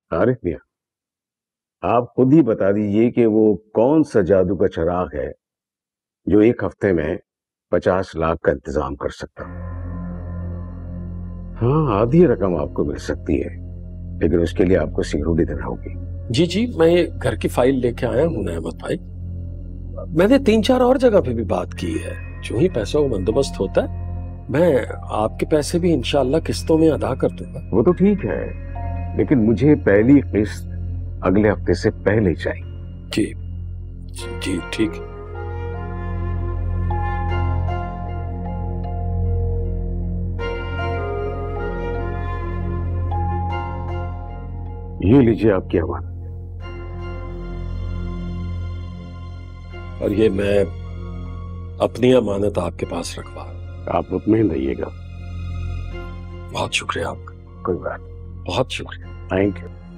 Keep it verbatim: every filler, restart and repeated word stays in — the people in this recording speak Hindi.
आरिफ मियां, आप खुद ही बता दीजिए कि वो कौन सा जादू का चिराग है जो एक हफ्ते में पचास लाख का इंतजाम कर सकता हो। हाँ, आधी रकम आपको मिल सकती है, लेकिन उसके लिए आपको सिक्योरिटी देना होगी। जी जी, मैं ये घर की फाइल लेके आया हूँ नेमत भाई। मैंने तीन चार और जगह पे भी बात की है। जो ही पैसों का बंदोबस्त होता है मैं आपके पैसे भी इंशाल्लाह किस्तों में अदा कर दूंगा। वो तो ठीक है, लेकिन मुझे पहली किस्त अगले हफ्ते से पहले चाहिए। जी जी ठीक है। ये लीजिए आपकी अमानत। और ये मैं अपनी अमानत आपके पास रखवा। आप मुतमईन रहिएगा। बहुत शुक्रिया आपका। कोई बात। बहुत शुक्रिया। Thank you.